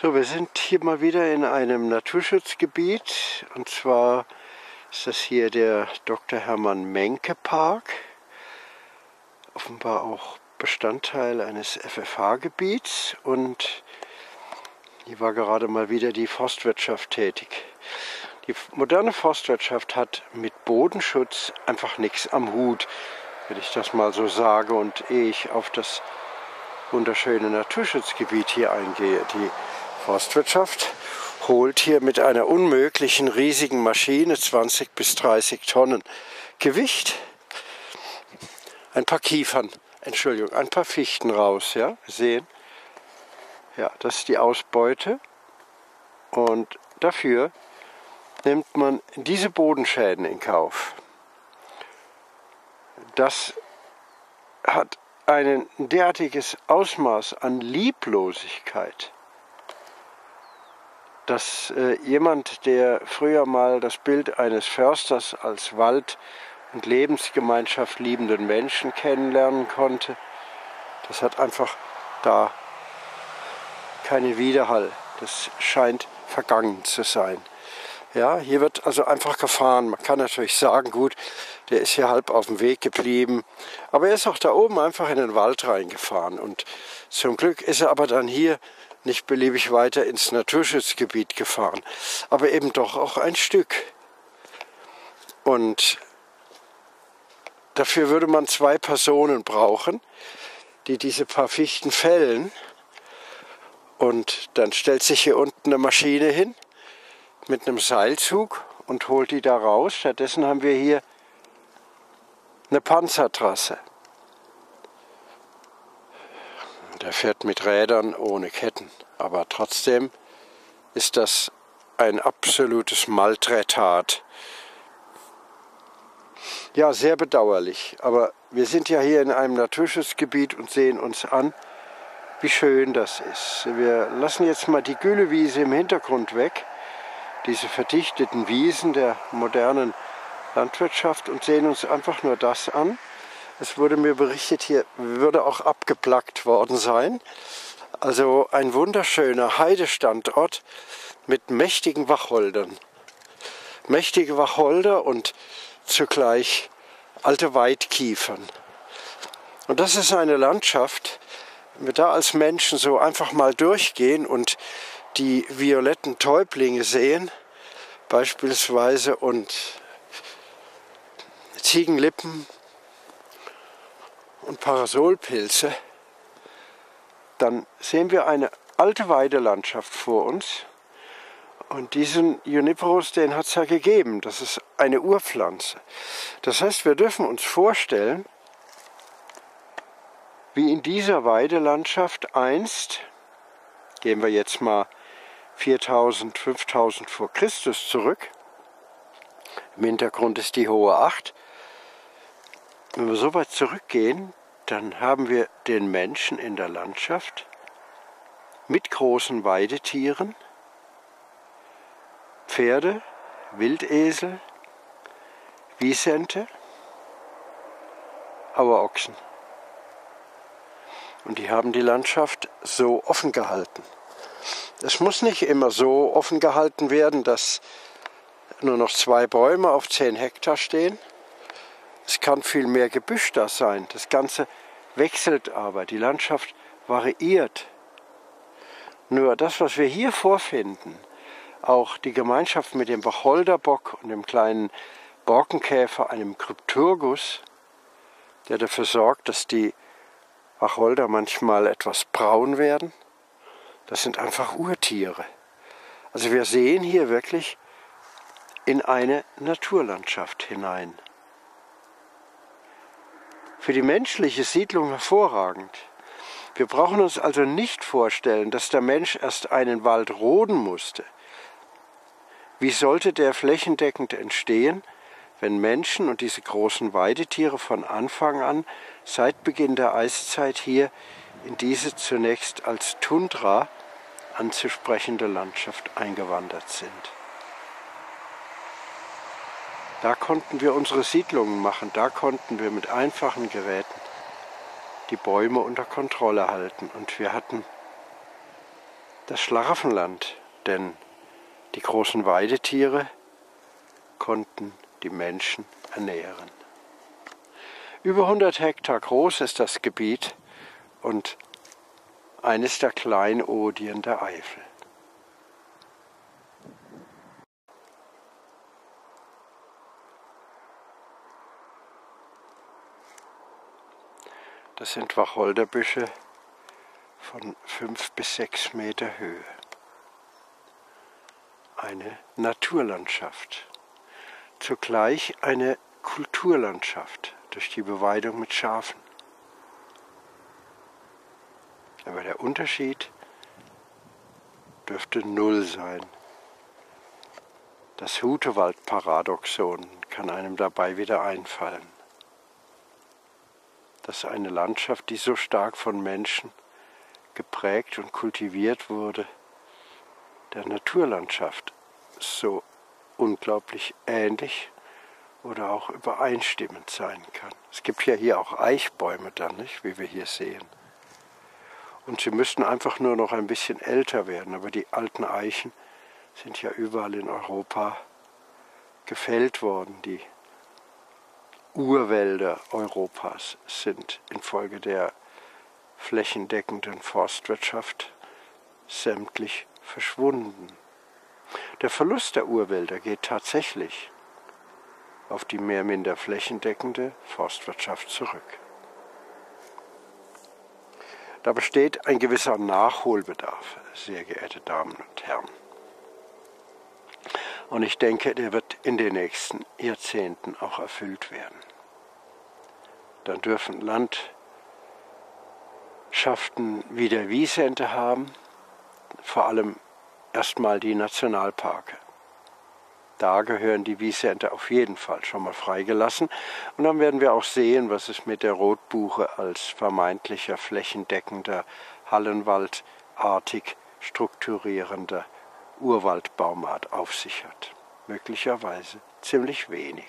So, wir sind hier mal wieder in einem Naturschutzgebiet, und zwar ist das hier der Dr. Hermann Menke Park, offenbar auch Bestandteil eines FFH-Gebiets, und hier war gerade mal wieder die Forstwirtschaft tätig. Die moderne Forstwirtschaft hat mit Bodenschutz einfach nichts am Hut, wenn ich das mal so sage, und ehe ich auf das wunderschöne Naturschutzgebiet hier eingehe. Die Forstwirtschaft holt hier mit einer unmöglichen riesigen Maschine 20 bis 30 Tonnen Gewicht ein paar ein paar Fichten raus. Ja, wir sehen, ja, das ist die Ausbeute, und dafür nimmt man diese Bodenschäden in Kauf. Das hat ein derartiges Ausmaß an Lieblosigkeit, dass jemand, der früher mal das Bild eines Försters als Wald- und Lebensgemeinschaft liebenden Menschen kennenlernen konnte, das hat einfach da keinen Widerhall. Das scheint vergangen zu sein. Ja, hier wird also einfach gefahren. Man kann natürlich sagen, gut, der ist hier halb auf dem Weg geblieben, aber er ist auch da oben einfach in den Wald reingefahren, und zum Glück ist er aber dann hier nicht beliebig weiter ins Naturschutzgebiet gefahren, aber eben doch auch ein Stück. Und dafür würde man 2 Personen brauchen, die diese paar Fichten fällen, und dann stellt sich hier unten eine Maschine hin mit einem Seilzug und holt die da raus. Stattdessen haben wir hier eine Panzertrasse. Der fährt mit Rädern ohne Ketten, aber trotzdem ist das ein absolutes Malträtat. Ja, sehr bedauerlich, aber wir sind ja hier in einem Naturschutzgebiet und sehen uns an, wie schön das ist. Wir lassen jetzt mal die Güllewiese im Hintergrund weg, diese verdichteten Wiesen der modernen Landwirtschaft, und sehen uns einfach nur das an. Es wurde mir berichtet, hier würde auch abgeplackt worden sein. Also ein wunderschöner Heidestandort mit mächtigen Wacholdern. Mächtige Wacholder und zugleich alte Weidkiefern. Und das ist eine Landschaft, wenn wir da als Menschen so einfach mal durchgehen und die violetten Täublinge sehen, beispielsweise, und Ziegenlippen und Parasolpilze, dann sehen wir eine alte Weidelandschaft vor uns. Und diesen Juniperus, den hat es ja gegeben. Das ist eine Urpflanze. Das heißt, wir dürfen uns vorstellen, wie in dieser Weidelandschaft einst, gehen wir jetzt mal 4000, 5000 vor Christus zurück, im Hintergrund ist die Hohe Acht. Wenn wir so weit zurückgehen, dann haben wir den Menschen in der Landschaft mit großen Weidetieren, Pferde, Wildesel, Wisente, Auerochsen. Und die haben die Landschaft so offen gehalten. Es muss nicht immer so offen gehalten werden, dass nur noch 2 Bäume auf 10 Hektar stehen. Es kann viel mehr Gebüsch da sein. Das Ganze wechselt aber, die Landschaft variiert. Nur das, was wir hier vorfinden, auch die Gemeinschaft mit dem Wacholderbock und dem kleinen Borkenkäfer, einem Crypturgus, der dafür sorgt, dass die Wacholder manchmal etwas braun werden, das sind einfach Urtiere. Also wir sehen hier wirklich in eine Naturlandschaft hinein. Für die menschliche Siedlung hervorragend. Wir brauchen uns also nicht vorstellen, dass der Mensch erst einen Wald roden musste. Wie sollte der flächendeckend entstehen, wenn Menschen und diese großen Weidetiere von Anfang an, seit Beginn der Eiszeit, hier in diese zunächst als Tundra anzusprechende Landschaft eingewandert sind? Da konnten wir unsere Siedlungen machen, da konnten wir mit einfachen Geräten die Bäume unter Kontrolle halten, und wir hatten das Schlaraffenland, denn die großen Weidetiere konnten die Menschen ernähren. Über 100 Hektar groß ist das Gebiet und eines der Kleinodien der Eifel. Das sind Wacholderbüsche von 5 bis 6 Meter Höhe. Eine Naturlandschaft, zugleich eine Kulturlandschaft durch die Beweidung mit Schafen. Aber der Unterschied dürfte null sein. Das Hutewald-Paradoxon kann einem dabei wieder einfallen. Dass eine Landschaft, die so stark von Menschen geprägt und kultiviert wurde, der Naturlandschaft so unglaublich ähnlich oder auch übereinstimmend sein kann. Es gibt ja hier auch Eichbäume dann, nicht, wie wir hier sehen. Und sie müssten einfach nur noch ein bisschen älter werden, aber die alten Eichen sind ja überall in Europa gefällt worden. Die Urwälder Europas sind infolge der flächendeckenden Forstwirtschaft sämtlich verschwunden. Der Verlust der Urwälder geht tatsächlich auf die mehr oder minder flächendeckende Forstwirtschaft zurück. Da besteht ein gewisser Nachholbedarf, sehr geehrte Damen und Herren. Und ich denke, der wird in den nächsten Jahrzehnten auch erfüllt werden. Dann dürfen Landschaften wieder Wiesente haben, vor allem erstmal die Nationalparke. Da gehören die Wiesente auf jeden Fall schon mal freigelassen. Und dann werden wir auch sehen, was es mit der Rotbuche als vermeintlicher flächendeckender, hallenwaldartig strukturierender Urwaldbaumart auf sich hat. Möglicherweise ziemlich wenig.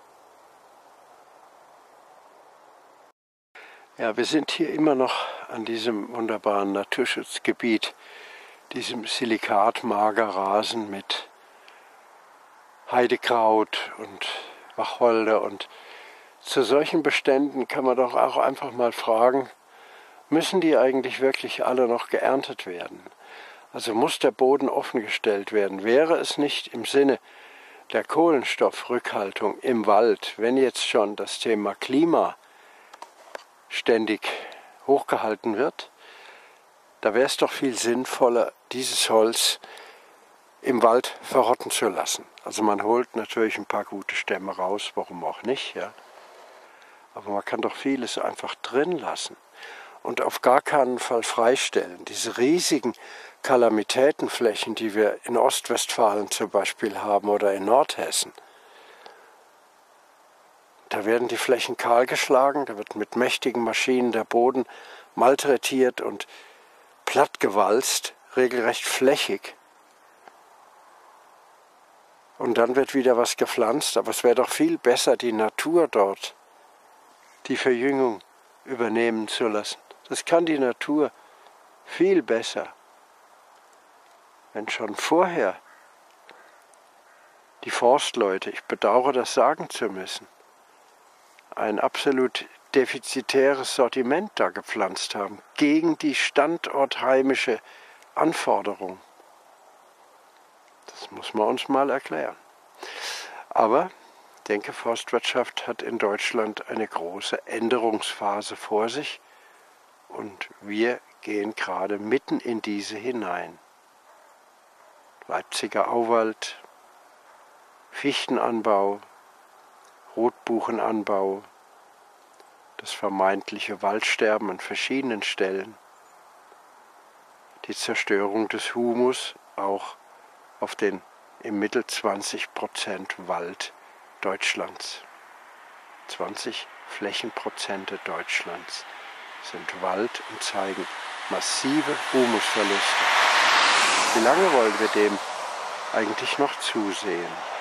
Ja, wir sind hier immer noch an diesem wunderbaren Naturschutzgebiet, diesem Silikatmagerrasen mit Heidekraut und Wacholder, und zu solchen Beständen kann man doch auch einfach mal fragen, müssen die eigentlich wirklich alle noch geerntet werden? Also muss der Boden offengestellt werden? Wäre es nicht im Sinne der Kohlenstoffrückhaltung im Wald, wenn jetzt schon das Thema Klima ständig hochgehalten wird, da wäre es doch viel sinnvoller, dieses Holz im Wald verrotten zu lassen. Also man holt natürlich ein paar gute Stämme raus, warum auch nicht, ja. Aber man kann doch vieles einfach drin lassen und auf gar keinen Fall freistellen. Diese riesigen Kalamitätenflächen, die wir in Ostwestfalen zum Beispiel haben oder in Nordhessen, da werden die Flächen kahlgeschlagen, da wird mit mächtigen Maschinen der Boden malträtiert und plattgewalzt, regelrecht flächig. Und dann wird wieder was gepflanzt, aber es wäre doch viel besser, die Natur dort, die Verjüngung übernehmen zu lassen. Das kann die Natur viel besser, wenn schon vorher die Forstleute, ich bedauere das sagen zu müssen, ein absolut defizitäres Sortiment da gepflanzt haben, gegen die standortheimische Anforderung. Das muss man uns mal erklären. Aber ich denke, Forstwirtschaft hat in Deutschland eine große Änderungsphase vor sich und wir gehen gerade mitten in diese hinein. Leipziger Auwald, Fichtenanbau, Rotbuchenanbau, das vermeintliche Waldsterben an verschiedenen Stellen, die Zerstörung des Humus auch auf den im Mittel 20% Wald Deutschlands. 20 Flächenprozente Deutschlands sind Wald und zeigen massive Humusverluste. Wie lange wollen wir dem eigentlich noch zusehen?